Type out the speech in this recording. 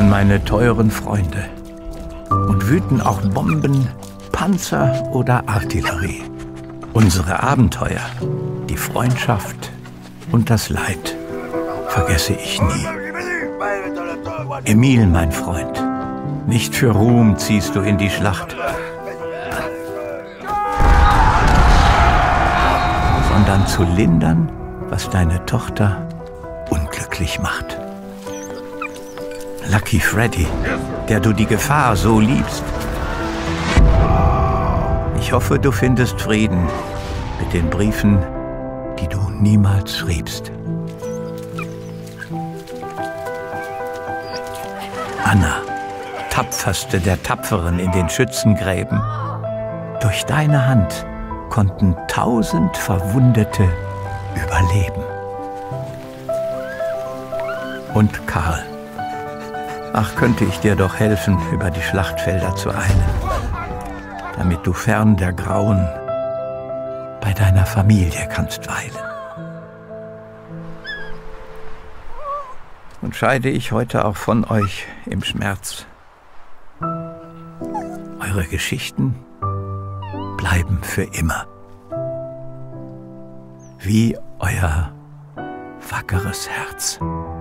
an meine teuren Freunde. Und wüten auch Bomben, Panzer oder Artillerie. Unsere Abenteuer, die Freundschaft und das Leid vergesse ich nie. Emil, mein Freund, nicht für Ruhm ziehst du in die Schlacht, sondern zu lindern, was deine Tochter unglücklich macht. Lucky Freddy, der du die Gefahr so liebst. Ich hoffe, du findest Frieden mit den Briefen, die du niemals schriebst. Anna, tapferste der Tapferen in den Schützengräben. Durch deine Hand konnten 1000 Verwundete überleben. Und Karl, ach, könnte ich dir doch helfen, über die Schlachtfelder zu eilen, damit du fern der Grauen bei deiner Familie kannst weilen. Und scheide ich heute auch von euch im Schmerz. Eure Geschichten bleiben für immer. Wie euer wackeres Herz.